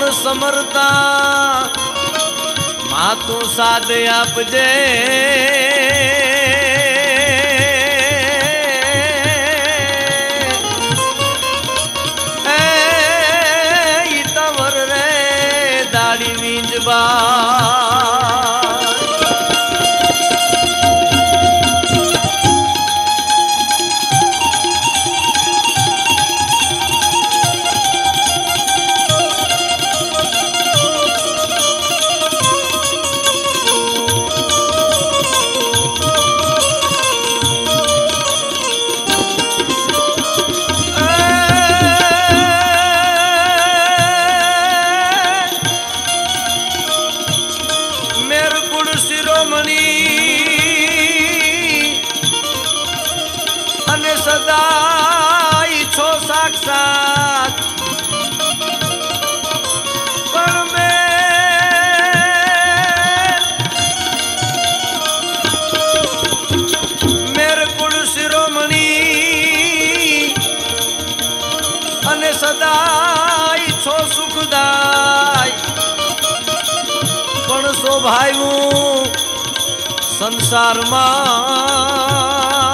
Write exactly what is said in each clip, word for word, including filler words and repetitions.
પણ સમરતા માતું સાદ આપજે એ તવર રે દાડી વીંજબા સદાઈ છો સાક્ષાત પણ મેર કુળ શિરોમણી અને સદાઈ છો સુખદાય પણ શોભાયું સંસારમાં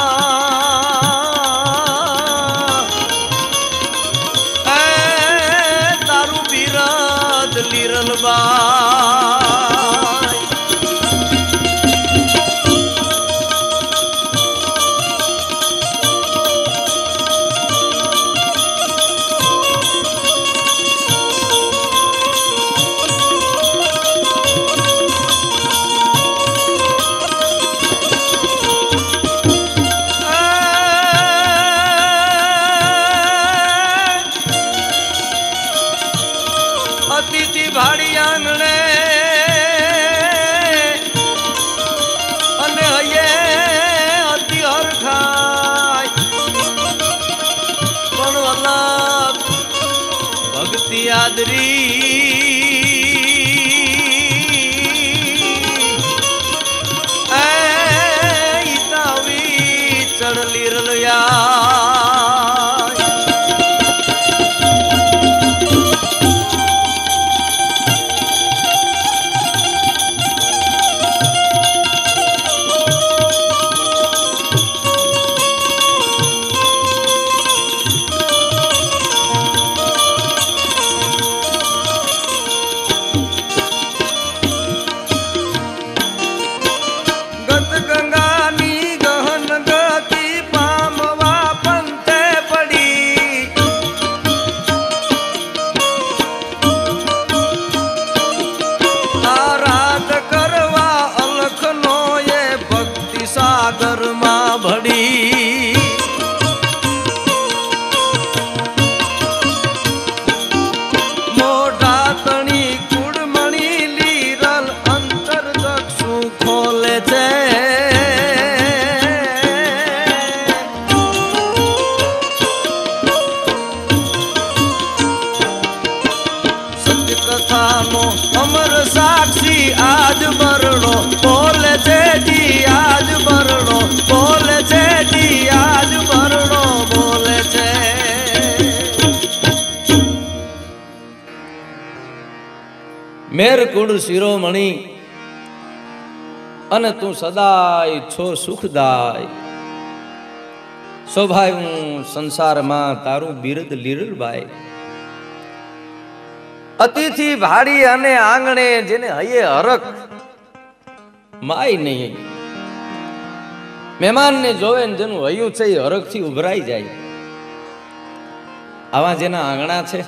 અતિથિ ભાડી આંગણે અને હૈયે અતિ હરખાય પણ અલગ ભક્તિ આદરી એ તાવી ચડલી રલયા ભડી મોઢા તણી કુડમણી લીરલ અંતર ચક્ષુ ખોલે છે સત્ય કથાનો અમર સાક્ષી આજ બરડો બોલે છે જી આજ બરડો બોલે છે જી આજ બરડો બોલે છે મેર કુળ શિરોમણી અને તું સદાય છો સુખદાય સ્વભાવ્યું સંસારમાં તારું બિરદ લીરલબાઈ અતિથિ ભાડી અને આંગણે જેને હૈયે હરખ માય નહીં મહેમાનને જોવે ને જેનું હૈયું છે એ હરખથી ઉભરાઈ જાય આવા જેના આંગણા છે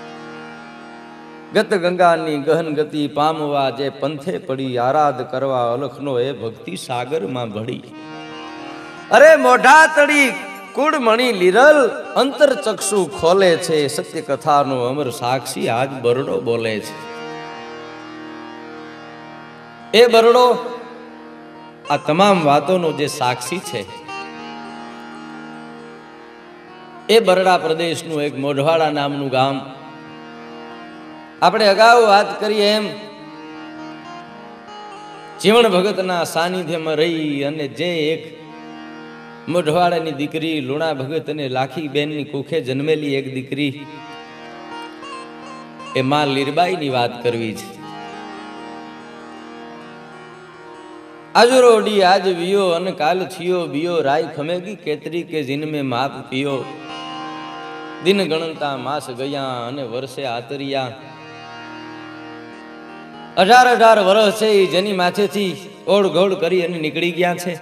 ગત ગંગાની ગહન ગતિ પામવા જે પંથે પડી આરાધ કરવા અલખનો એ ભક્તિ સાગરમાં ભળી અરે મોઢા તડી કુડમણી લીરલ અંતર ચક્ષુ ખોલે છે સત્ય કથાનો અમર સાક્ષી આજ બરડો બોલે છે એ બરડો આ તમામ વાતોનો જે સાક્ષી છે એ બરડા પ્રદેશનું એક મોઢવાડા નામનું ગામ આપણે અગાઉ વાત કરીએ એમ જીવણ ભગતના સાનિધ્યમાં રહી અને જે એક મોઢવાડાની દીકરી લુણા ભગત અને લાખી બેનની કુખે જન્મેલી એક દીકરી એ માં લીરબાઈની વાત કરવી છે. આજરોડી આજ વિયો અને કાલ થિયો બિયો રાય ખમેગી કેતરી કે જીનમે માપ પિયો. દિન ગણતા માસ ગયા અને વર્ષે આતરિયા. અઢાર અઢાર વર્ષ છે એ જેની માથેથી ઓળ ગોળ કરી અને નીકળી ગયા છે.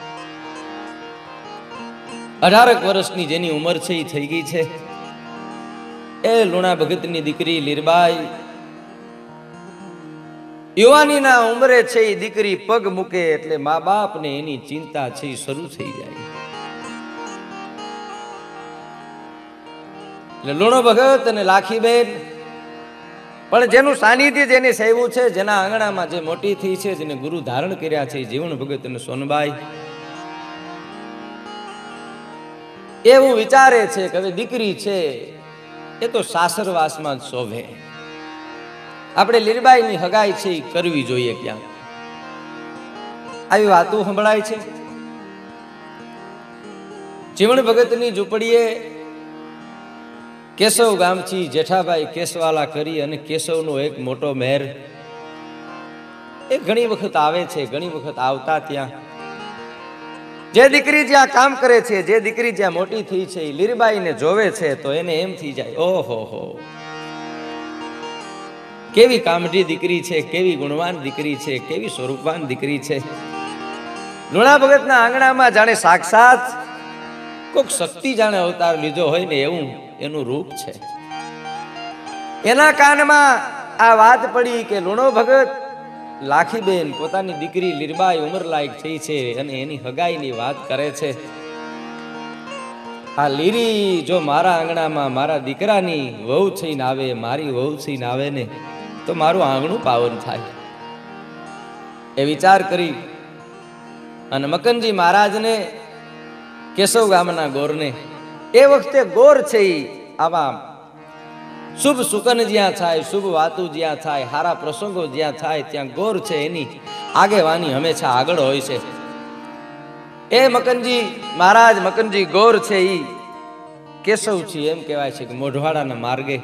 અઢારક વર્ષની જેની ઉંમર છે એ થઈ ગઈ છે. એ લુણા ભગતની દીકરી લીરબાઈ યુવાનીના ઉંમરે છે એ દીકરી પગ મૂકે એટલે મા બાપ ને એની ચિંતા છે એ શરૂ થઈ જાય. એટલે લુણો ભગત અને લાખીબેન પણ જેનું સાનિધ્ય જેને સેવું છે, જેના આંગણામાં જે મોટી થઈ છે, જેને ગુરુ ધારણ કર્યા છે, જીવણ ભગત અને સોનબાઈ એવું વિચારે છે કે હવે દીકરી છે એ તો સાસરવાસમાં જ શોભે. આપણે લીરબાઈની હગાઈ છે એ કરવી જોઈએ. ક્યાં આવી વાતો સંભળાય છે. જીવણ ભગતની ઝૂંપડીએ કેશવ ગામથી જેઠાભાઈ કેસવાલા કરી અને કેશવનો એક મોટો મહેર એ ઘણી વખત આવે છે. ઘણી વખત આવતા ત્યાં જે દીકરી જ્યાં કામ કરે છે, જે દીકરી જ્યાં મોટી થઈ છે, એ લીરબાઈને જોવે છે તો એને એમ થઈ જાય, ઓહો હો કેવી કામઢી દીકરી છે, કેવી ગુણવાન દીકરી છે, કેવી સ્વરૂપવાન દીકરી છે. લુણા ભગતના આંગણામાં જાણે સાક્ષાત કોઈક શક્તિ જાણે અવતાર લીધો હોય ને એવું એનું રૂપ છે. એના કાનમાં આ વાત પડી કે લુણો ભગત લાખીબેન પોતાની દીકરી લીરબાઈ ઉંમર લાયક થઈ છે અને એની હગાઈની વાત કરે છે. આ લીરી જો મારા આંગણામાં મારા દીકરાની વહુ થઈને આવે, મારી વહુ થઈને આવે ને તો મારું આંગણું પાવન થાય. એ વિચાર કરી અને મકનજી મહારાજને કેશવ ગામના ગોરને, એ વખતે ગોર છે એ આવા શુભ સુકન જ્યાં થાય, શુભ વાતો જ્યાં થાય, હારા પ્રસંગો જ્યાં થાય ત્યાં ગોર છે એની આગેવાની હંમેશા આગળ હોય છે. એ મકનજી મહારાજ મકનજી ગોર છે એ કેશવ છે એમ કહેવાય છે કે મોઢવાડાના માર્ગે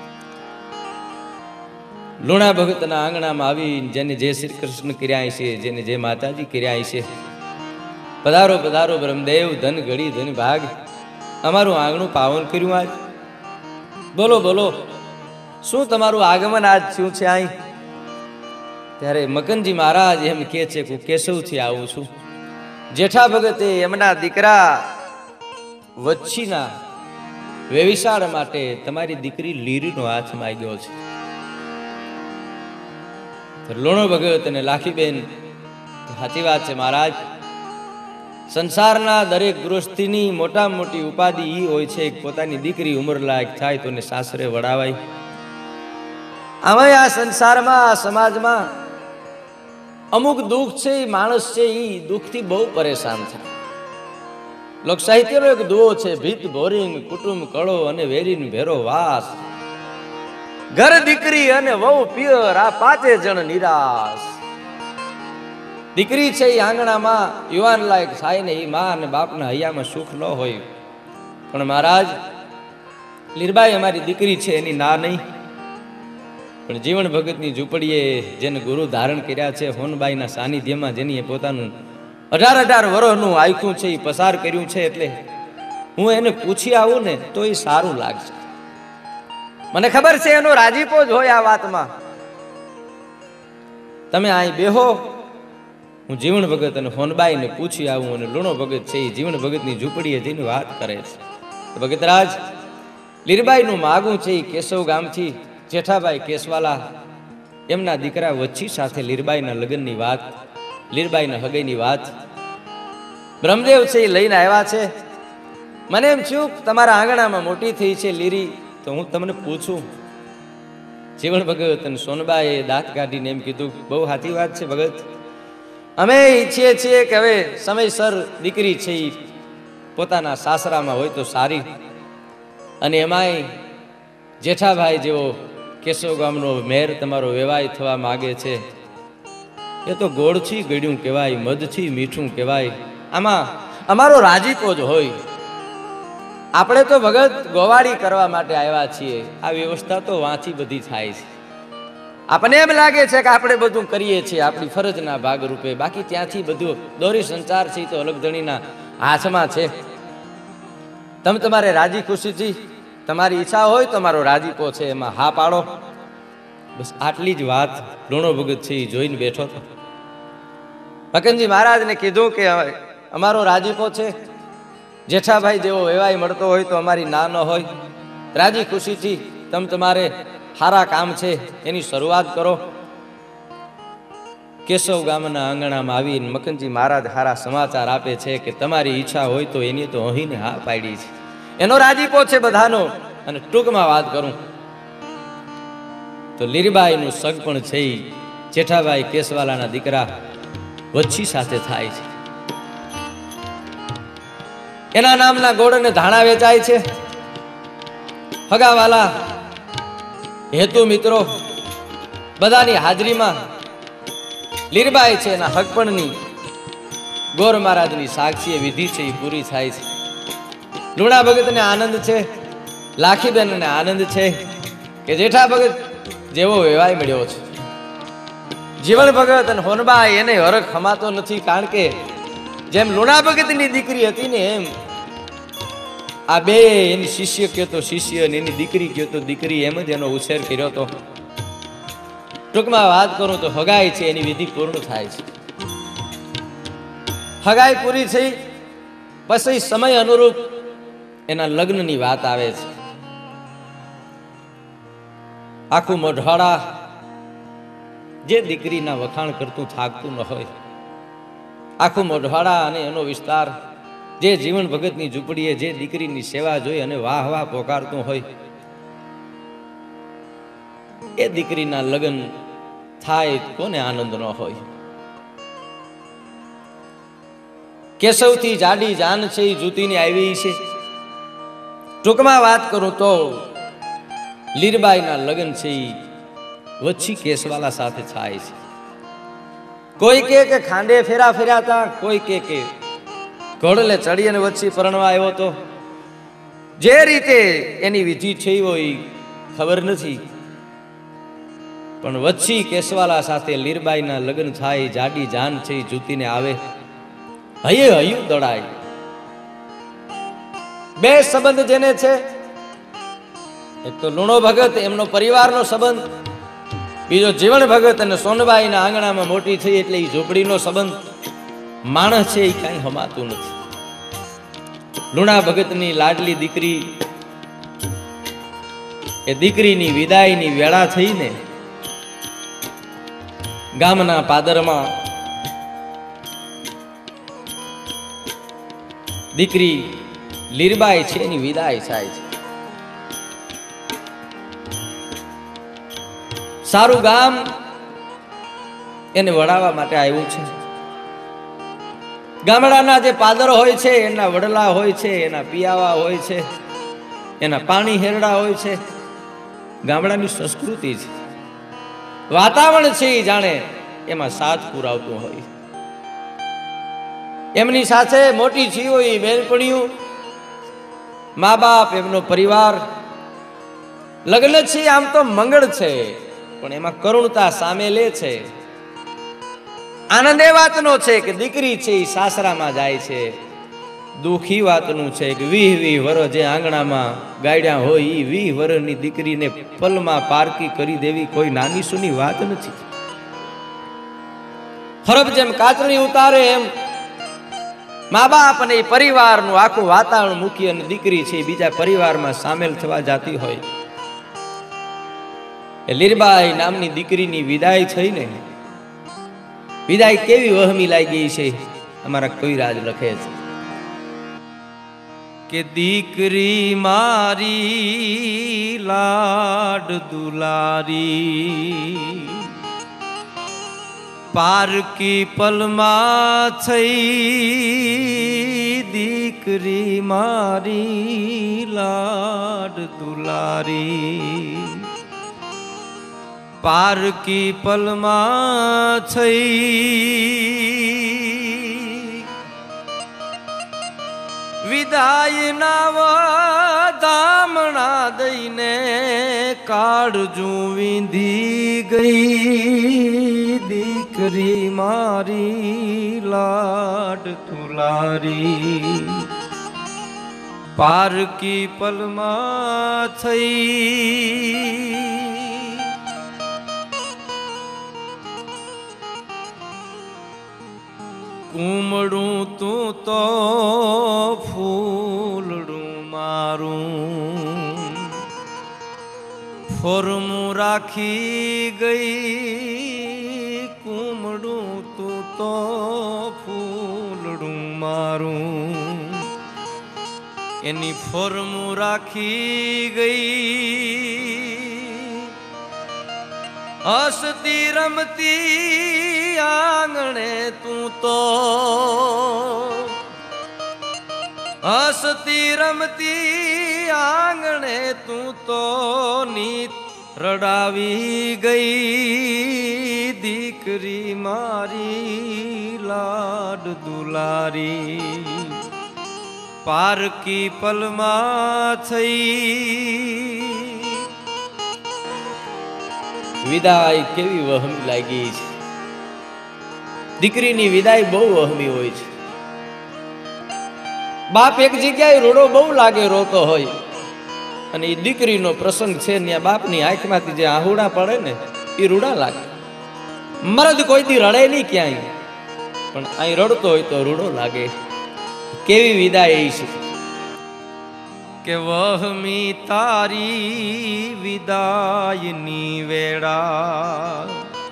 લુણા ભગતના આંગણામાં આવી જેને જે શ્રી કૃષ્ણ કર્યા છે, જેને જે માતાજી કર્યા છે, પધારો પધારો બ્રહ્મદેવ, ધન ઘડી ધન ભાગ, અમારું આંગણું પાવન કર્યું આજ. બોલો બોલો શું તમારું આગમન આજ થયું છે અહીં? ત્યારે મકનજી મહારાજ એમ કે છે કે કેશવથી આવું છું. જેઠા ભગતે એમના દીકરા વચ્છીના વેવિશાળ માટે તમારી દીકરી લીરીનો હાથ માંગ્યો છે. લુણો ભગત અને લાખીબેન સાચી વાત છે મહારાજ. સંસારના દરેક ગૃહસ્થીની મોટા મોટી ઉપાધિ એ હોય છે કે પોતાની દીકરી ઉંમર લાયક થાય તો એને સાસરે વડાવાય. આમાં આ સંસારમાં આ સમાજમાં અમુક દુઃખ છે એ માણસ છે એ દુઃખથી બહુ પરેશાન થાય. લોક સાહિત્યનો એક દુઓ છે, ભીત ભોરિંગ કુટુંબ કળો અને વેરીન ભેરો વાસ, ઘર દીકરી અને વહુ પિયર આ પાંચે જણ નિરાશ. દીકરી છે એ આંગણામાં યુવાન લાયક થાય ને એ મા અને બાપના હૈયામાં સુખ ન હોય. પણ મહારાજ લીરબાઈ અમારી દીકરી છે એની ના નહીં. પણ જીવણ ભગતની ઝૂંપડીએ જેને ગુરુ ધારણ કર્યા છે, હોનબાઈના સાનિધ્યમાં જેની પોતાનું અઢાર અઢાર વર્ષનું આયખું છે એ પસાર કર્યું છે, એટલે હું એને પૂછી આવું ને તો એ સારું લાગશે. મને ખબર છે એનો રાજીપો જ હોય આ વાતમાં. તમે અહીં બેહો, હું જીવણ ભગત અને હોનબાઈને પૂછી આવું. અને લુણો ભગત છે એ જીવણ ભગતની ઝૂંપડીએ જઈને વાત કરે છે. ભગતરાજ લીરબાઈનું માગું છે એ કેશવ ગામથી જેઠાભાઈ કેસવાલા એમના દીકરા વચ્છી સાથે લીરબાઈના લગ્નની વાત, લીરબાઈના હગાઈની વાત બ્રહ્મદેવ છે એ લઈને આવ્યા છે. મને એમ થયું તમારા આંગણામાં મોટી થઈ છે લીરી, તો હું તમને પૂછું. જીવણ ભગત અને સોનબાએ દાંત કાઢીને એમ કીધું, બહુ સાચી વાત છે ભગત, અમે ઈચ્છીએ છીએ કે હવે સમયસર દીકરી છે એ પોતાના સાસરામાં હોય તો સારી. અને એમાંય જેઠાભાઈ જેવો કેશવ ગામનો મેર તમારો વેવાય થવા માગે છે, એ તો ગોળથી ગળ્યું કહેવાય, મધથી મીઠું કહેવાય. આમાં અમારો રાજીપો જ હોય. આપણે તો ભગત ગોવાળી કરવા માટે આવ્યા છીએ, આ વ્યવસ્થા તો વાંચી બધી થાય છે. આપણને એમ લાગે છે કે આપણે બધું કરીએ છીએ આપણી ફરજના ભાગરૂપે, બાકી ત્યાંથી બધું દોરી સંચાર છે તો અલગધણીના હાથમાં છે. તમે તમારે રાજી ખુશીથી તમારી ઈચ્છા હોય તમારો રાજીપો છે એમાં હા પાડો. બસ આટલી જ વાત લૂણો ભગત છે એ જોઈને બેઠો હતો. મકનજી મહારાજને કીધું કે અમારો રાજીપો છે, જેઠાભાઈ જેવો વેવાય મળતો હોય તો અમારી ના ન હોય, રાજી ખુશીથી તમે તમારે સારા કામ છે એની શરૂઆત કરો. કેશવ ગામના આંગણામાં આવીને મકનજી મહારાજ સારા સમાચાર આપે છે કે તમારી ઈચ્છા હોય તો એની તો અહીંને હા પાડી છે. એનો રાજીપો છે બધાનો. અને ટૂંકમાં વાત કરું તો લીરબાઈનું સગ પણ છે જેઠાભાઈ કેશવાલાના દીકરા વચ્છી સાથે થાય છે. એના નામના ગોળ અને ધાણા વેચાય છે. હગાવાલા હેતુ મિત્રો બધાની હાજરીમાં લીરબાઈ છે એના હકપણની ગોર મહારાજની સાક્ષી વિધિ છે એ પૂરી થાય છે. લુણા ભગતને આનંદ છે, લાખીબેનને આનંદ છે કે જેઠા ભગત જેવો વેવાય મળ્યો છે. જીવન ભગત અને હોનબાઈ એને હરખ ખમાતો નથી, કારણ કે જેમ લુણા ભગતની દીકરી હતી ને એમ આ બે એની શિષ્ય કયો તો શિષ્ય અને એની દીકરી કયો તો દીકરી, એમ જ એનો ઉછેર કર્યો હતો. ટૂંકમાં વાત કરું તો હગાઈ છે એની વિધિ પૂર્ણ થાય છે. હગાઈ પૂરી થઈ પછી સમય અનુરૂપ એના લગ્નની વાત આવે છે. આખું મોઢાળા જે દીકરીના વખાણ કરતું થાકતું ન હોય, આખું મોઢવાડા અને એનો વિસ્તાર જે જીવન ભગતની ઝૂંપડીએ જે દીકરીની સેવા જોઈ અને વાહ વાહ પોકારતું હોય, એ દીકરીના લગ્ન થાય કોને આનંદ ન હોય. કેશવથી જાડી જાન છે એ જૂતીની આવી છે. ટૂંકમાં વાત કરું તો લીરબાઈના લગ્ન છે એ વચ્છી કેશવાલા સાથે થાય છે. કોઈ કે કે ખાંડે ફેરા ફેર્યા હતા, કોઈ કે કે ઘોડલે ચડી અને વચ્ચી પરણવા આવ્યો હતો. જે રીતે એની વિધિ છે એ ખબર નથી, પણ વચ્ચી કેશવાલા સાથે લીરબાઈના લગ્ન થાય. જાડી જાન છે એ જૂતીને આવે, હયે હયું દડાય. બે સંબંધ જેને છે, એક તો લુણો ભગત એમનો પરિવારનો સંબંધ, બીજો જીવન ભગત અને સોનબાઈના આંગણામાં મોટી થઈ એટલે એ ઝૂંપડીનો સંબંધ. માણસ છે એ કાંઈ હમાતું નથી. લુણા ભગતની લાડલી દીકરી, એ દીકરીની વિદાયની વેળા થઈને ગામના પાદરમાં દીકરી લીરબાઈ છે એની વિદાય થાય છે. સારું ગામ એને વડાવવા માટે આવ્યું છે. ગામડાના જે પાદર હોય છે એના વડલા હોય છે, એના પિયાવા હોય છે, એના પાણી હેરડા હોય છે. ગામડાની સંસ્કૃતિ છે, વાતાવરણ છે એ જાણે એમાં સાથ પુરાવતું હોય. એમની સાથે મોટી છી હોય બેનપણીયું, મા બાપ, એમનો પરિવાર. લગ્ન છે આમ તો મંગળ છે, પણ એમાં કરુણતા સામેલે છે. આનંદ એ વાતનો છે કે દીકરી છે એ સાસરામાં જાય છે. દુઃખી વાતનું છે કે વીહ વીહ વર જે આંગણામાં ગાડ્યા હોય એ વીહ વરની દીકરીને પલમાં પારકી કરી દેવી કોઈ નાની સુની વાત નથી. ખરબ જેમ કાચરી ઉતારે એમ મા બાપ અને એ પરિવારનું આખું વાતાવરણ મૂકી અને દીકરી છે બીજા પરિવારમાં સામેલ થવા જતી હોય. એ લીરબાઈ નામની દીકરીની વિદાય થઈને, વિદાય કેવી વહમી લાગી છે અમારા કવિરાજ લખે છે કે દીકરી મારી લાડ દુલારી, પારકી પલમાં થઈ દીકરી મારી લાડ દુલારી, પારકી પલમાં થઈ વિદાય ના ધામણા દઈને કાળજું વિંધી ગઈ દીકરી મારી લાડ તુલારી પારકી પલમાં થઈ કુમડું તું તો ફૂલડું મારું ફોરમું રાખી ગઈ કુમડું તું તો ફૂલડું મારું એની ફોરમું રાખી ગઈ હસતી રમતી આંગણે તું તો હસતી રમતી આંગણે તું તો નીત રડાવી ગઈ દીકરી મારી લાડ દુલારી પારકી પલમાં થઈ વિદાય કેવી વહમી લાગી છે દીકરીની વિદાય બહુ વહમી હોય છે બાપ એક જગ્યાએ રોડો બહુ લાગે રોતો હોય અને એ દીકરીનો પ્રસંગ છે ત્યાં બાપની આંખમાંથી જે આહુડા પડે ને એ રૂડા લાગે મરદ કોઈ દી રડે નહીં ક્યાંય પણ અહીં રડતો હોય તો રૂડો લાગે કેવી વિદાય એ છે કે વહમી તારી વિદાયની વેળા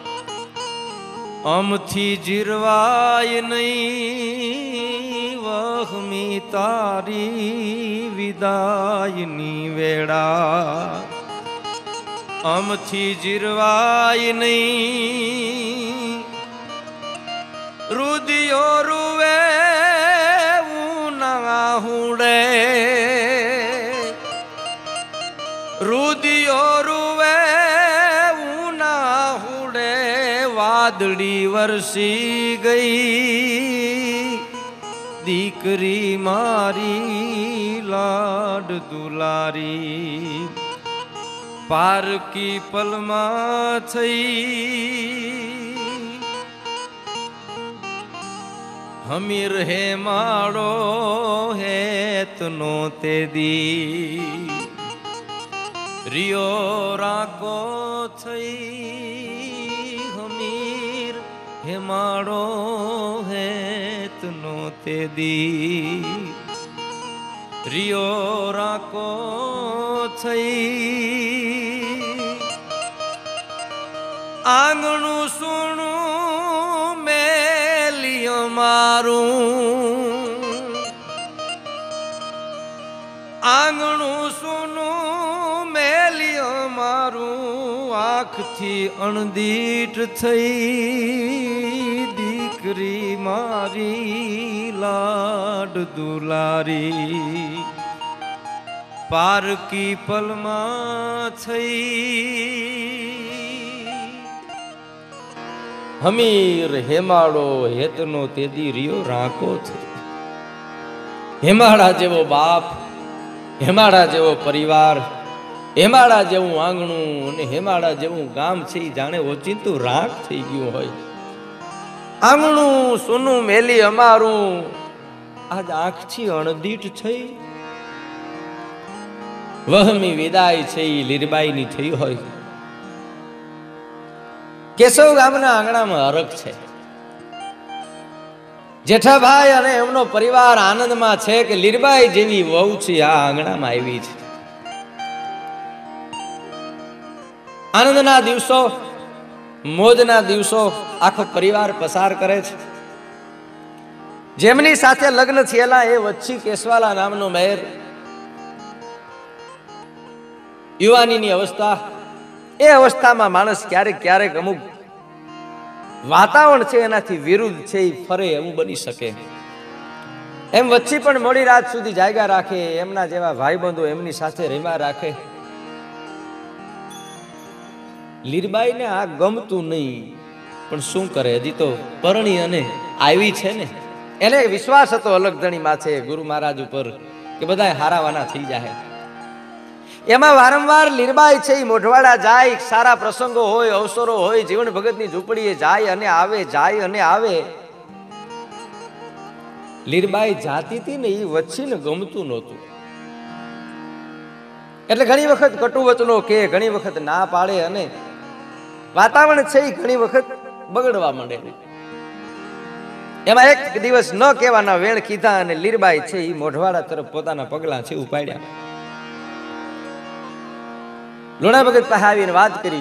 અમથી જીરવાય નહીં વહમી તારી વિદાયની વેળા અમથી જીરવાય નહીં રુદિયો રૂવે ઉના હુડે રુદિયો રૂવે ઉના હુડે વાદળી વરસી ગઈ દીકરી મારી લાડ દુલારી પારકી પલમાં થઈ હમીર હે માડો હેતનો તે દી રિયો રાકો થઈ હમીર હે માડો હેતનો તે દી રિયો રાકો થઈ આંગણું સુણું મેલિયો મારું આંગણું સુનું મેલિયો મારું આંખથી અણદીઠ થઈ દીકરી મારી લાડ દુલારી પારકી પલમાં થઈ હમીર હેમાળો હેતનો તેદી રિયો રાંકો છે હેમાળા જેવો બાપ હેમાળા જેવો પરિવાર હેમાળા જેવું આંગણું અને હેમાળા જેવું ગામ છે જાણે ઓચિંતું રાખ થઈ ગયું હોય આંગણું સોનું મેલી અમારું આજ આંખથી અણદીઠ થઈ વહમી વિદાય છે લીરબાઈની થઈ હોય કેશવ ગામના આંગણામાં હરખ છે જેઠાભાઈ અને એમનો પરિવાર આનંદમાં છે કે લીરબાઈ જેવી વહુ છે આ આંગણામાં આવી છે આનંદના દિવસો મોજના દિવસો આખો પરિવાર પસાર કરે છે જેમની સાથે લગ્ન થયેલા એ વચ્છી કેશવાલા નામનો મહેર યુવાનીની અવસ્થા એ અવસ્થામાં માણસ ક્યારેક ક્યારેક અમુક વાતાવરણ છે એનાથી વિરુદ્ધ છે એ ફરે એવું બની શકે એમ વચ્ચે પણ મોડી રાત સુધી જાગ્યા રાખે એમના જેવા ભાઈબંધો એમની સાથે રેવા રાખે લીરબાઈને આ ગમતું નહીં પણ શું કરે હજી તો પરણી અને આવી છે ને એને વિશ્વાસ હતો અલગધણી માથે ગુરુ મહારાજ ઉપર કે બધા હારાવાના થઈ જાય. એમાં વારંવાર લીરબાઈ છે એ મોઢવાડા જાય, સારા પ્રસંગો હોય, અવસરો હોય, જીવન ભગતની ઝૂંપડીએ જાય અને આવે, જાય અને આવે. લીરબાઈ જાતી હતી ને એ વચ્ચીને ગમતું નહોતું, એટલે ઘણી વખત કટુ વચનો કે, ઘણી વખત ના પાડે અને વાતાવરણ છે એ ઘણી વખત બગડવા માંડે. એમાં એક દિવસ ન કહેવાના વેણ કીધા અને લીરબાઈ છે એ મોઢવાડા તરફ પોતાના પગલા છે ઉપાડ્યા. લુણા ભગત પાસે આવીને વાત કરી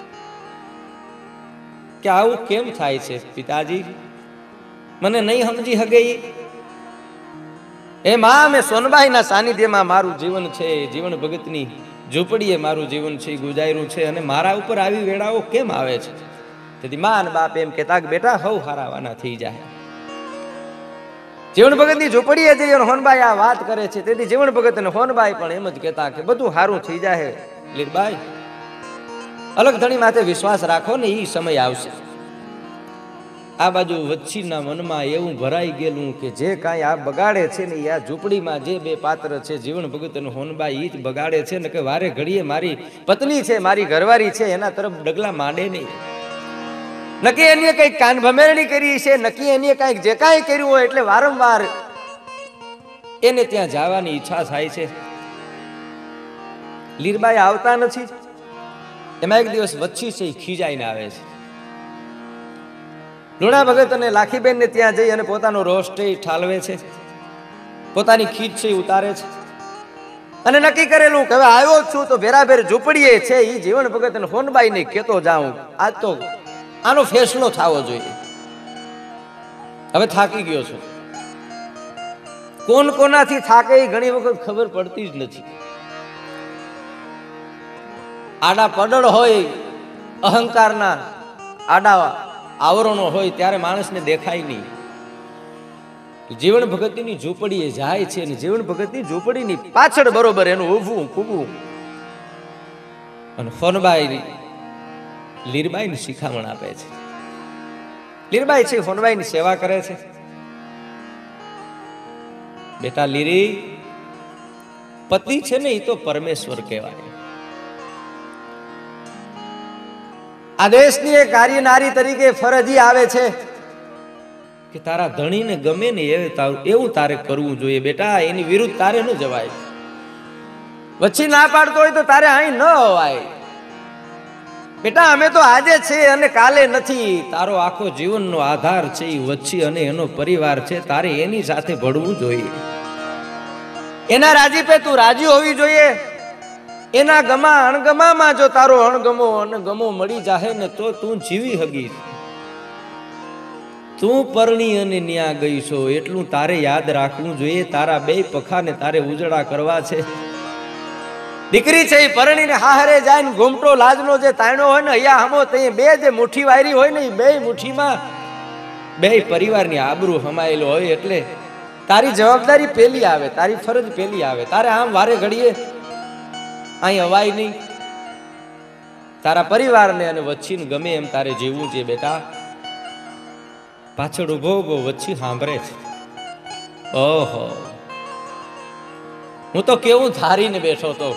કે આવું કેમ થાય છે પિતાજી, મને નહીં સમજી હગે. એ માં, મેં સોનબાઈના સાનિધ્યમાં મારું જીવન છે, જીવન ભગતની ઝૂંપડીએ મારું જીવન છે ગુજાર્યું છે, અને મારા ઉપર આવી વેળાઓ કેમ આવે છે? તેથી માં અને બાપ એમ કહેતા કે બેટા હવ હારાવાના થઈ જાય. જીવન ભગતની ઝૂંપડીએ જઈ અને હોનબાઈ આ વાત કરે છે. તેથી જીવન ભગત અને હોનબાઈ પણ એમ જ કહેતા કે બધું સારું થઈ જાય. લીરબાઈ, અલગધણી માથે વિશ્વાસ રાખો ને, એ સમય આવશે. આ બાજુ વચ્ચીના મનમાં એવું ભરાઈ ગયેલું કે જે કાંઈ આ બગાડે છે ને, આ ઝૂંપડીમાં જે બે પાત્ર છે જીવન ભગત અને હોનબાઈ, એ જ બગાડે છે ને, કે વારે ઘડીએ મારી પત્ની છે, મારી ઘરવાળી છે, એના તરફ ડગલા માંડે નહીં. નક્કી એને કઈક કાન ભમેરણી કરી છે, નક્કી એને કઈક જે કાંઈ કર્યું હોય એટલે વારંવાર એને ત્યાં જવાની ઈચ્છા થાય છે. લીરબાઈ આવતા નથી. એમાં એક દિવસ વચ્ચી છે ખીજાઈને આવે છે. લુણા ભગત અને લાખીબેન ને ત્યાં જઈ અને પોતાનો રોષ ઠાલવે છે, પોતાની ખીજ છે ઉતારે છે, અને નક્કી કરેલું કે હવે આવ્યો છું તો ભેરાભેર ઝૂંપડીએ છે એ જીવન ભગત અને હોનબાઈ ને કેતો જાઉં. આજ તો આનો ફેસલો થવો જોઈએ. હવે થાકી ગયો છું. કોણ કોનાથી થાકે એ ઘણી વખત ખબર પડતી જ નથી. આડા પડળ હોય, અહંકારના આડા આવરણો હોય ત્યારે માણસને દેખાય નહીં. જીવન ભગતની ઝૂંપડીએ જાય છે અને જીવન ભગતની ઝૂંપડીની પાછળ બરોબર એનું ઊભું ફૂગવું અને હોનબાઈ લીરબાઈ ની શિખામણ આપે છે. લીરબાઈ છે હોનબાઈ ની સેવા કરે છે. બેટા લીરી, પતિ છે ને એ તો પરમેશ્વર કહેવાય. આ દેશની એક કાર્ય નારી તરીકે ફરજી આવે છે કે તારા ધણીને ગમે ને એવું તારે કરવું જોઈએ. બેટા એની વિરુદ્ધ તારે ન જવાય. વચ્ચે ના પાડતો હોય તો તારે અહીં ન અવાય. બેટા અમે તો આજે છે અને કાલે નથી. તારો આખો જીવનનો આધાર છે એ વચ્ચી અને એનો પરિવાર છે. તારે એની સાથે ભળવું જોઈએ. એના રાજીપે તું રાજી હોવી જોઈએ. એના ગમા અણગમામાં જો તારો અણગમો અણગમો મળી જાહે ને તો તું જીવી હગી. તું પરણી અને ન્યા ગઈ છો એટલું તારે યાદ રાખવું જોઈએ. તારા બે પખાને તારે ઉજળા કરવા છે. દીકરી છે એ પરણીને હાહરે જાય ને ઘૂમટો લાજનો જે તાણ્યો હોય ને અહીંયા હમો તે બે જે મુઠ્ઠી વાયરી હોય ને એ બે મુઠ્ઠીમાં બે પરિવારની આબરૂ હમાયેલો હોય. એટલે તારી જવાબદારી પેલી આવે, તારી ફરજ પેલી આવે. તારે આમ વારે ઘડીએ અહીં અવાય નહીં. તારા પરિવારને અને વચ્ચીને ગમે એમ તારે જીવવું છે. બેટા પાછળ ઉભો ઉભો વચ્ચી સાંભળે છે. ઓહો, હું તો કેવું ધારીને બેઠો તો.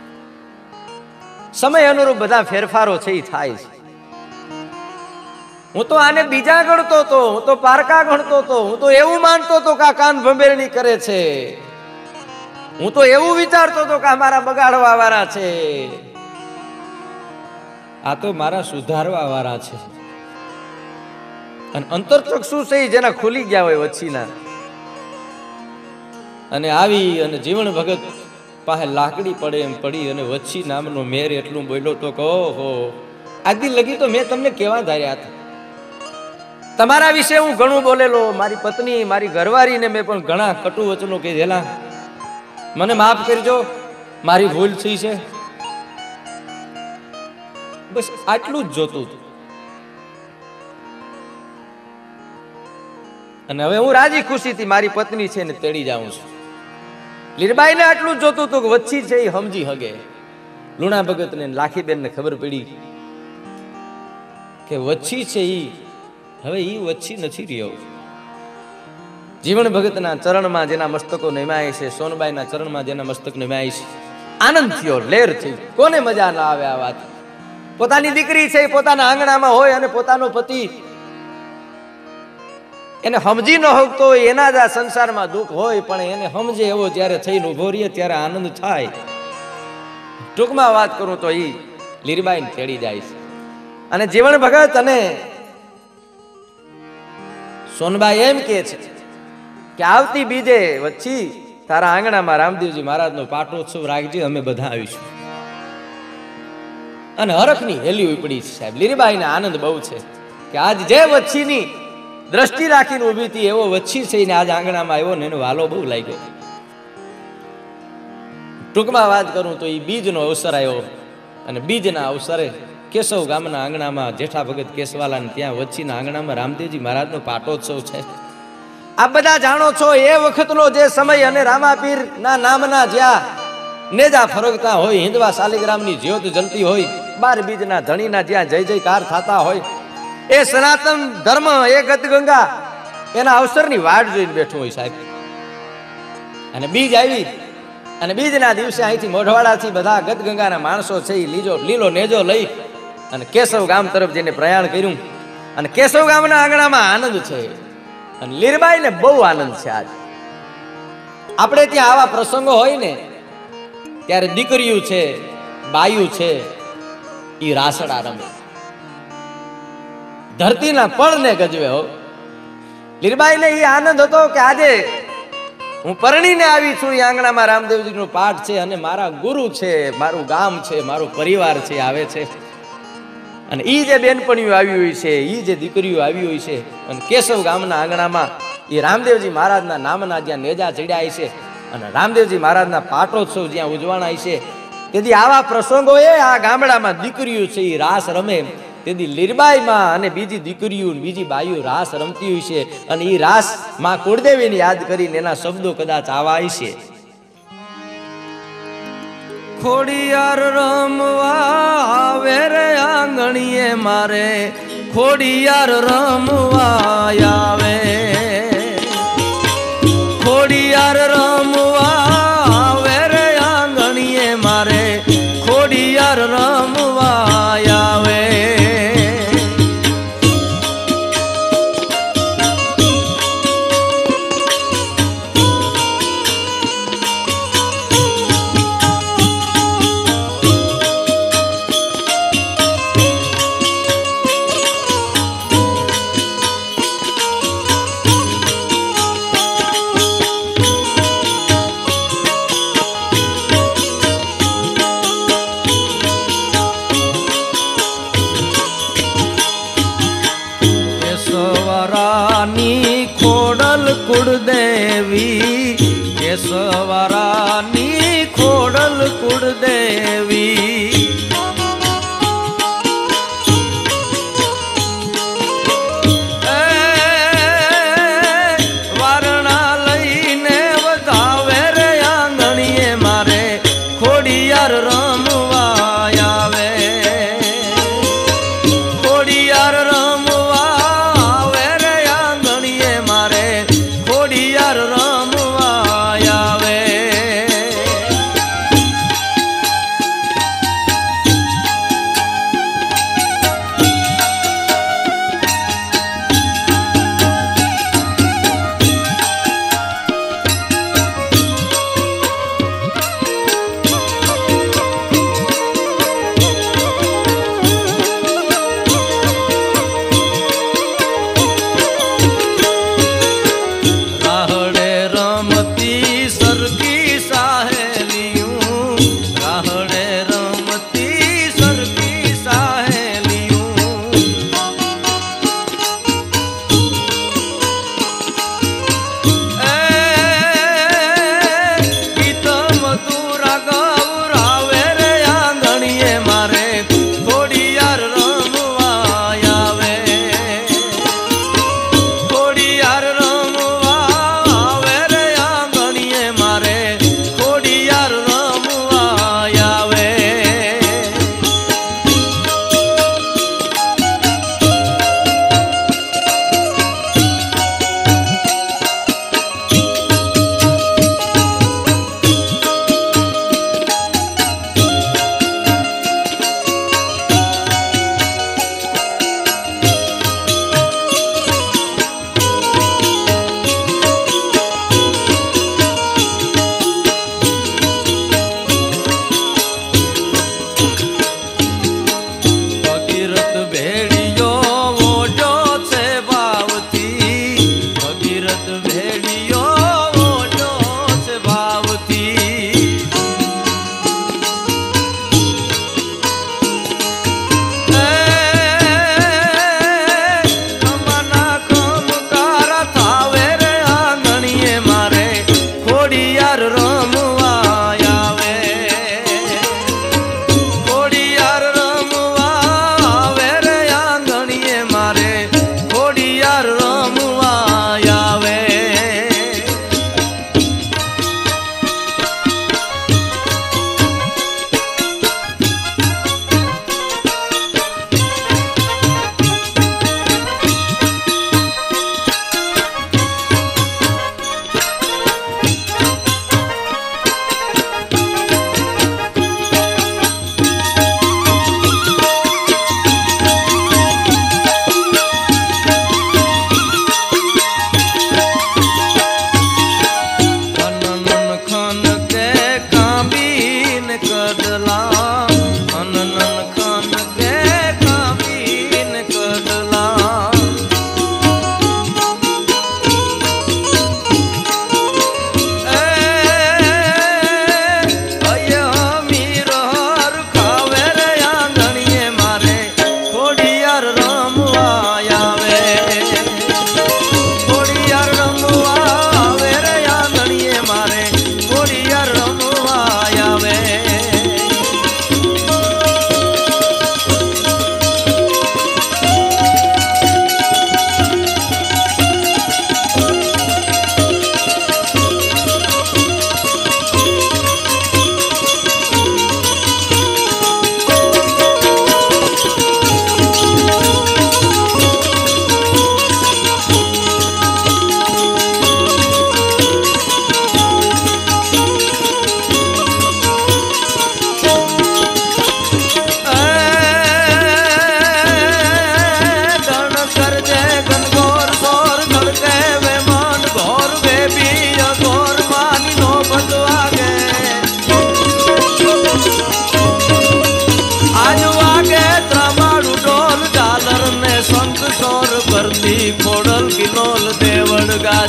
સમય અનુરૂપ બધા ફેરફારો છે એ થાય છે. હું તો આને બીજા ગણતો હતો, હું તો પારકા ગણતો હતો, હું તો એવું માનતો હતો કે આ કાન ભંભેરણી કરે છે, હું તો એવું વિચારતો હતો કે મારા બગાડવા વાળા છે, આ તો મારા સુધારવા વાળા છે. અને અંતરચક્ષુ છે જેના ખુલી ગયા હોય વચ્ચીના. અને આવી અને જીવન ભગત પાસે લાકડી પડે એમ પડી અને વચ્ચી નામનો મેર એટલું બોલ્યો તો કહો હો, આદિ લગી તો મેં તમને કેવા ધાર્યા હતા. તમારા વિશે હું ઘણું બોલેલો, મારી પત્ની મારી ઘરવાળીને મેં પણ ઘણા કટુ વચનો કીધેલા. મને માફ કરજો, મારી ભૂલ થઈ છે. બસ આટલું જ જોતું હતું. અને હવે હું રાજી ખુશીથી મારી પત્ની છે ને તેડી જાઉં છું. લીરબાઈ ને આટલું જ જોતું હતું કે વચ્ચી છે એ સમજી હગે. લુણા ભગત ને લાખીબેન ને ખબર પડી કે વચ્ચી છે ઈ હવે ઈ વચ્ચી નથી રહ્યો. જીવન ભગતના ચરણમાં જેના મસ્તકો નિમાય છે, સોનબાઈના ચરણમાં જેના મસ્તક નિમાય છે, આનંદ થયો, લેર થઈ. કોને મજા ના આવે આ વાત? પોતાની દીકરી છે પોતાના આંગણામાં હોય અને પોતાનો પતિ એને સમજી ન હોતો હોય, એના જ આ સંસારમાં દુઃખ હોય, પણ એને સમજે એવો જ્યારે થઈને ઉભો રહીએ ત્યારે આનંદ થાય. ટૂંકમાં વાત કરું તો ઈ લીરબાઈને તેડી જાય છે. અને જીવન ભગત અને સોનબાઈ એમ કે છે કે આવતી બીજે વચ્ચી તારા આંગણામાં રામદેવજી મહારાજનો પાટોત્સવ રાખજે, અમે બધા આવીશું. અને હરખની હેલી ઉપડી છે સાહેબ. લીરબાઈને આનંદ બહુ છે કે આજ જે વચ્ચીની દ્રષ્ટિ રાખીને ઉભી હતી એવો વચ્ચી થઈને આજ આંગણામાં આવ્યો ને એનો વાલો બહુ લાગ્યો. ટૂંકમાં વાત કરું તો એ બીજનો અવસર આવ્યો અને બીજના અવસરે કેશવ ગામના આંગણામાં જેઠા ભગત કેશવાલાને ત્યાં વચ્ચીના આંગણામાં રામદેવજી મહારાજનો પાટોત્સવ છે. આપ બધા જાણો છો એ વખતનો જે સમય અને રામાપીર ના નામના જ્યાં નેજા ફરકતા હોય, હિંદવા શાલિગ્રામની જ્યોત જલતી હોય, બાર બીજના ધણીના જ્યાં જય જયકાર થતા હોય, એ સનાતન ધર્મ એ ગતગંગા એના અવસરની વાટ જોઈને બેઠું હોય સાહેબ. અને બીજ આવી અને બીજના દિવસે અહીંથી મોઢવાડાથી બધા ગતગંગાના માણસો છે એ લીજો લીલો નેજો લઈ અને કેશવ ગામ તરફ જઈને પ્રયાણ કર્યું. અને કેશવ ગામના આંગણામાં આનંદ છે અને લીરબાઈને બહુ આનંદ છે. આજ આપણે ત્યાં આવા પ્રસંગો હોય ને ત્યારે દીકરીઓ છે, બાયું છે, એ રાસડા રમે, ધરતીના પળને ગજવે. હો લીરબાઈને એ આનંદ હતો કે આજે હું પરણીને આવી છું, એ આંગણામાં રામદેવજીનો પાઠ છે અને મારા ગુરુ છે, મારું ગામ છે, મારો પરિવાર છે આવે છે. અને ઈ જે બેનપણીઓ આવી હોય છે, ઈ જે દીકરીઓ આવી હોય છે, અને કેશવ ગામના આંગણામાં એ રામદેવજી મહારાજના નામના જ્યાં નેજા ચડ્યા છે અને રામદેવજી મહારાજના પાટોત્સવ જ્યાં ઉજવાના છે, તેથી આવા પ્રસંગો એ આ ગામડામાં દીકરીઓ છે એ રાસ રમે. તેથી લીરબાઈમાં અને બીજી દીકરીઓ બીજી બાઈઓ રાસ રમતી હોય છે અને એ રાસ માં કુળદેવીને યાદ કરીને એના શબ્દો કદાચ આવા છે. ખોડિયાર રમવા આવે રે આંગણીએ મારે, ખોડિયાર રમવા આવે, ખોડિયાર રમવા આવે રે આંગણીએ મારે, ખોડિયાર રમવા આવે.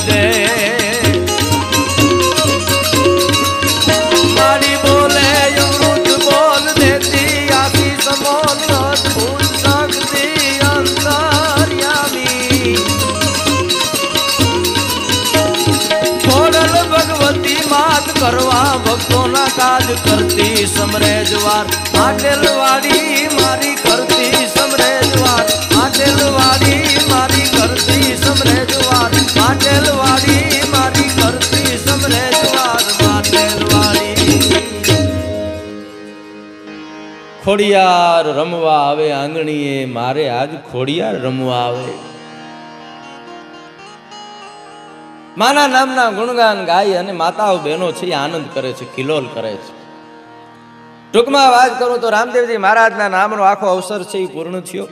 બાજે મારી બોલે અમૃત બોલ દેતી આશીષ મોલ અદ્ભુત શક્તિ અંતર્યામી ખોડલ ભગવતી માત કરવા ભક્તોના કાજ કરતી સમરેજવાર આટેલવાડી મારી કરતી સમરેજવાર આટેલવાડી મારી કરતી સમરેજવાર આટેલવાડી મારી કરતી સમરેજવાર આટેલવાડી ખોડિયાર રમવા આવે આંગણીએ મારે આજ ખોડિયાર રમવા આવે માના નામના ગુણગાન ગાય અને માતાઓ બહેનો છે આનંદ કરે છે કિલોલ કરે છે ટૂંકમાં વાત કરું તો રામદેવજી મહારાજના નામનો આખો અવસર છે એ પૂર્ણ થયો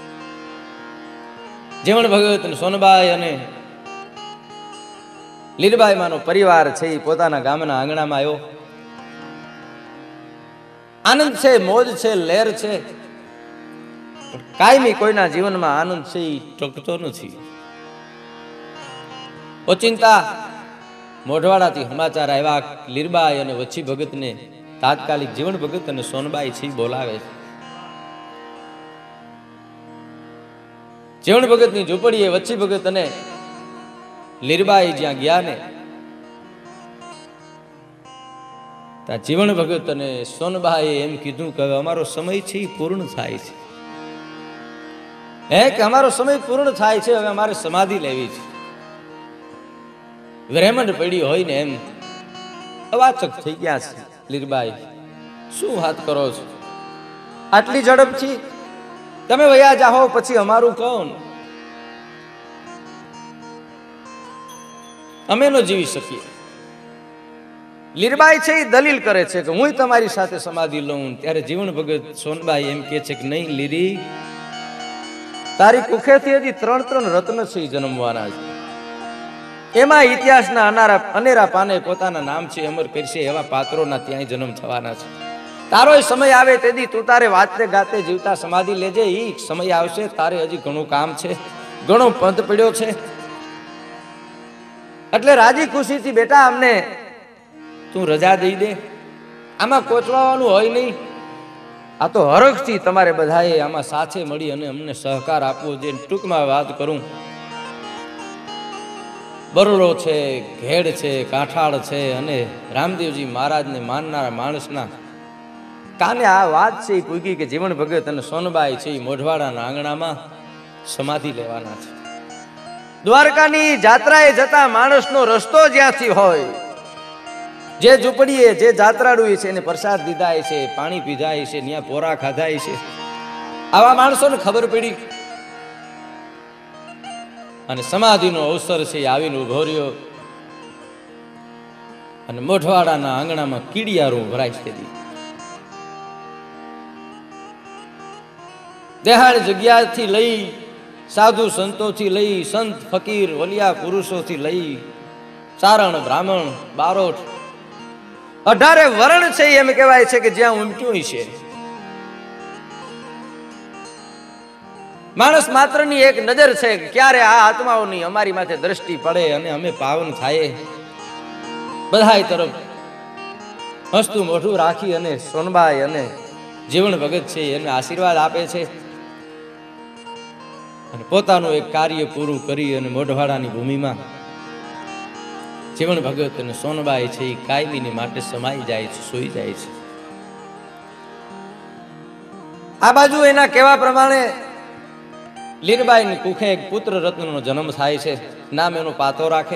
જીવણ ભગત સોનબાઈ અને લીલબાઈ માનો પરિવાર છે એ પોતાના ગામના આંગણામાં આવ્યો આનંદ છે મોજ છે લહેર છે કાયમી કોઈના જીવનમાં આનંદ છે એ ટકતો નથી ઓચિંતા મોઢવાડાથી સમાચાર આવ્યા લીરબાઈ અને વચ્છી ભગતને તાત્કાલિક જીવણ ભગત અને સોનબાઈ છે બોલાવે છે જીવણ ભગતની ઝૂંપડીએ વચ્છી ભગત અને લીરબાઈ જ્યાં ગયા ને ત્યાં જીવણ ભગત અને સોનબાઈએ એમ કીધું કે અમારો સમય છે એ પૂર્ણ થાય છે હે કે અમારો સમય પૂર્ણ થાય છે હવે અમારે સમાધિ લેવી છે વેરેમંડ પડી હોય ને એમ અવાચક થઈ ગયા છે લીરબાઈ શું વાત કરો છો આટલી ઝડપથી તમે વયા જાઓ પછી અમારું કોણ અમે ન જીવી શકીએ લીરબાઈ છે એ દલીલ કરે છે કે હું તમારી સાથે સમાધિ લઉં ત્યારે જીવણ ભગત સોનબાઈ એમ કે છે કે નહીં લીરી તારી કુખેથી હજી ત્રણ ત્રણ રત્ન છે જન્મવાના છે એમાં ઇતિહાસના અનારા અનેરા પાને પોતાના નામ છે અમર કરશે એવા પાત્રોના ત્યાં જન્મ થવાના છે તારો સમય આવે તેથી તું તારે વાતે ગાતે જીવતા સમાધિ લેજે એ સમય આવશે તારે હજી ઘણું કામ છે ઘણો પંથ પડ્યો છે એટલે રાજી ખુશીથી બેટા અમને તું રજા દઈ દે આમાં કોચવાનું હોય નહીં આ તો હરખથી તમારે બધાએ આમાં સાથે મળી અને અમને સહકાર આપવો જે ટૂંકમાં વાત કરું બરોડો છે ઘેડ છે કાંઠાળ છે અને રામદેવજી મહારાજને માનનારા માણસના કાને આ વાત છે એ પૂગી કે જીવણ ભગત અને સોનબાઈ છે એ મોઢવાડાના આંગણામાં સમાધિ લેવાના છે દ્વારકાની જાત્રાએ જતા માણસનો રસ્તો જ્યાંથી હોય જે ઝૂંપડીએ જે જાત્રાળુ છે એને પ્રસાદ દીધા છે પાણી પીધાય છે ત્યાં પોરા ખાધાય છે આવા માણસોને ખબર પડી અને સમાધિનો અવસર છે આવીને ઉભો રહ્યો અને મોઢવાડાના આંગણામાં કીડિયારું ભરાય છે દેહાડ જગ્યાથી લઈ સાધુ સંતોથી લઈ સંત ફકીર વલિયા પુરુષોથી લઈ ચારણ બ્રાહ્મણ બારોટ અઢારે વરણ છે એમ કહેવાય છે કે જ્યાં ઉમટ્યું છે માણસ માત્રની એક નજર છે ક્યારે આ આત્માઓની અમારી માથે દ્રષ્ટિ પડે અને અમે પાવન થાય બધાય તરફ હસતું મોઢું રાખી અને સોનબાઈ અને જીવણ ભગત છે એને આશીર્વાદ આપે છે અને પોતાનું એક કાર્ય પૂરું કરી અને મોઢવાડાની ભૂમિમાં જીવણ ભગત અને સોનબાઈ છે એ કાયમીની માટે સમાઈ જાય છે સૂઈ જાય છે આ બાજુ એના કહેવા પ્રમાણે લીરબાઈની કુખે એક પુત્ર રત્નનો જન્મ થાય છે નામ એનો પાતો રાખે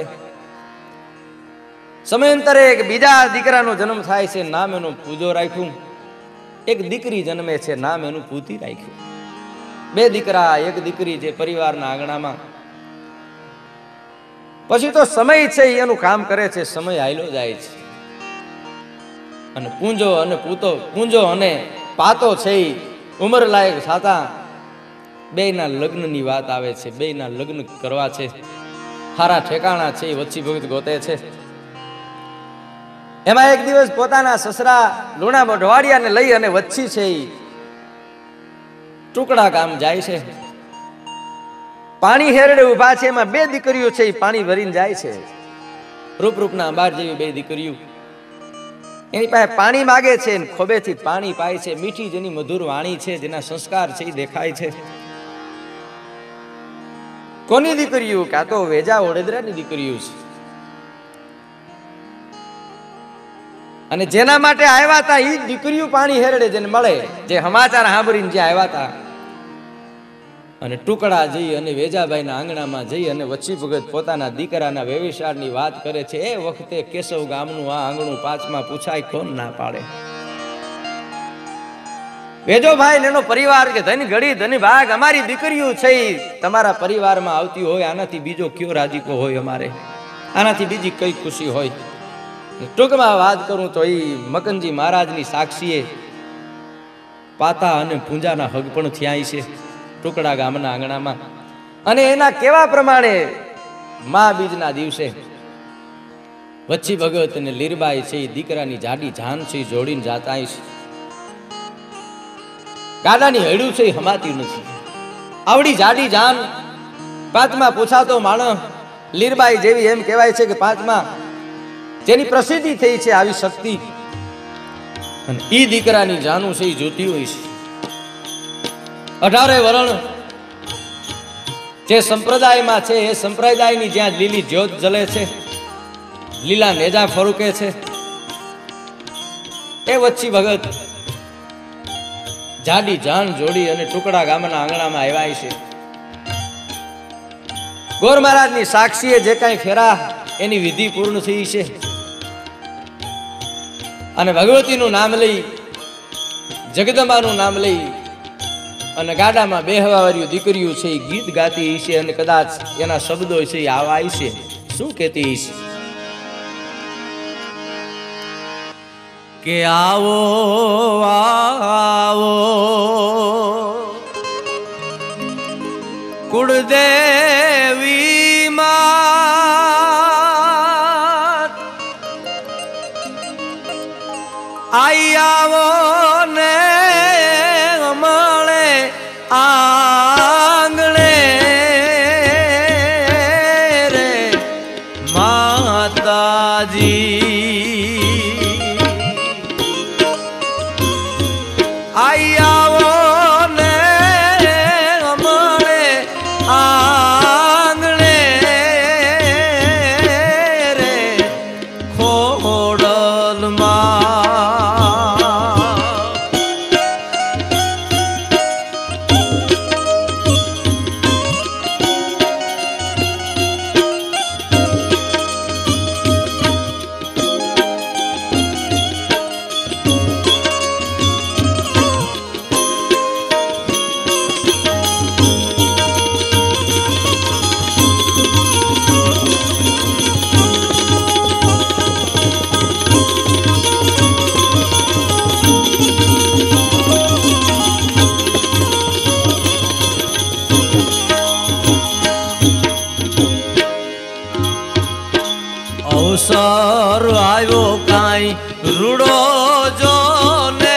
સમયાંતરે એક બીજા દીકરાનો જન્મ થાય છે નામ એનું પૂજો રાખ્યું એક દીકરી જન્મે છે નામ એનું પૂતી રાખ્યું બે દીકરા એક દીકરી જે પરિવારના આંગણામાં પછી તો સમય છે એનું કામ કરે છે સમય હાલ્યો જાય છે અને પૂંજો અને પૂતો પૂંજો અને પાતો છે ઉંમર લાયક થતા બે ના લગ્નની વાત આવે છે બે ના લગ્ન કરવા છે હારા ઠેકાણા છે એ વચ્ચી ભગત ગોતે છે એમાં એક દિવસ પોતાના સસરા લુણા મોઢવાડિયાને લઈ અને વચ્ચી છે એ ટુકડા ગામ જાય છે પાણી હેરડે ઉભા છે, એમાં બે દીકરીઓ છે, એ પાણી ભરીને જાય છે. રૂપ રૂપના અંબાર જેવી બે દીકરીઓ એની પાસે પાણી માગે છે, ખોબેથી પાણી પાય છે. મીઠી જેની મધુર વાણી છે, જેના સંસ્કાર છે, એ દેખાય છે. કોની દીકરીઓ? કાં તો વેજા વડોદરાની દીકરીઓ છે. અને જેના માટે આવ્યા હતા એ દીકરીઓ પાણી હેરડે જેને મળે, જે સમાચાર સાંભળીને જે આવ્યા હતા. અને ટુકડા જઈ અને વેજાભાઈના આંગણામાં જઈ અને વચ્ચી ભગત પોતાના દીકરાના વ્યવસાયની વાત કરે છે. એ વખતે કેશવ ગામનું આ આંગણું પાંચમાં પૂછાય કોણ ના પાડે? વેજોભાઈ ને એનો પરિવાર કે ધન ઘડી ધન ભાગ અમારી દીકરીઓ છે, તમારા પરિવારમાં આવતી હોય, આનાથી બીજો કયો રાજીકો હોય? અમારે આનાથી બીજી કઈ ખુશી હોય? ટૂંકમાં વાત કરું તો એ મકનજી મહારાજની સાક્ષીએ પાતા અને પૂંજાના હગ પણ થયા છે ટુકડા ગામના આંગણામાં. અને એના કેવા પ્રમાણે મા બીજના દિવસે વચ્ચી ભગત અને લીરબાઈ છે, એ દીકરાની જાડી જાન છે, જોડીને જાતા છે. ગાડાની હૈડું છે, એ હમાતી નથી. આવડી જાડી જાન પાંચમાં પૂછાતો માણસ લીરબાઈ જેવી એમ કહેવાય છે કે પાંચમાં જેની પ્રસિદ્ધિ થઈ છે આવી શક્તિ, અને ઈ દીકરાની જાનું છે, એ જોતી હોય છે. અઢારે વરણ જે સંપ્રદાયમાં છે, એ સંપ્રદાયની જ્યાં લીલી જ્યોત જલે છે, લીલા નેજા ફરુકે છે, એ વચ્ચી ભગત જાડી જાન જોડી અને ટુકડા ગામના આંગણામાં આવ્યા છે. ગોર મહારાજની સાક્ષીએ જે કાંઈ ફેરા એની વિધિ પૂર્ણ થઈ છે, અને ભગવતીનું નામ લઈ, જગદંબાનું નામ લઈ અને ગાડામાં બેહવાવાળી દીકરીઓ છે, એ ગીત ગાતી છે. અને કદાચ એના શબ્દો છે એ આવા છે. શું કહેતી છે કે આવો આવો કુળદેવી માં, આઈ આવો ને મળે આંગણે રે માતાજી, આઈ આવો ને મળે આંગણે રે ખોડલમાં. અવસર આવ્યો કાંઈ રૂડો જો ને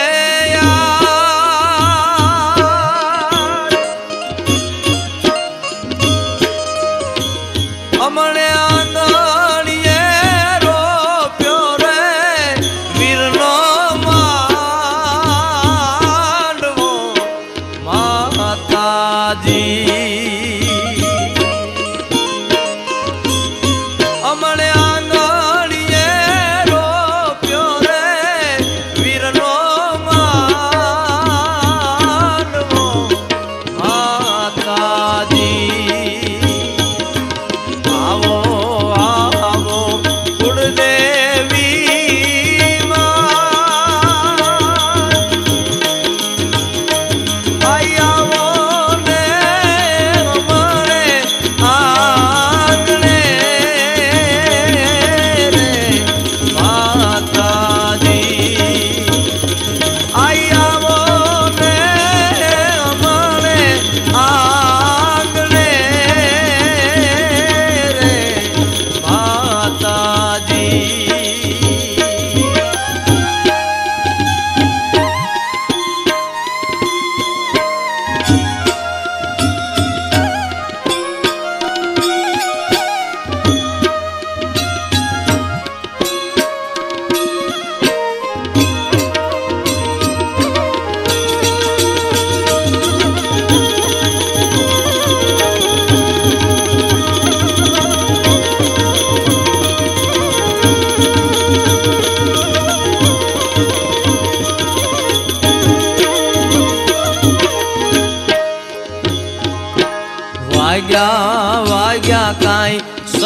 અમણે આંગણીએ રોપ્યો રે વીરનો માંડવો માતાજી, અમણે वाग्या वाग्या काई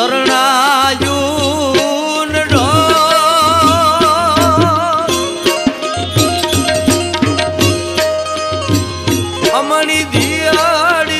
शरणायून अमणी दियाड़ी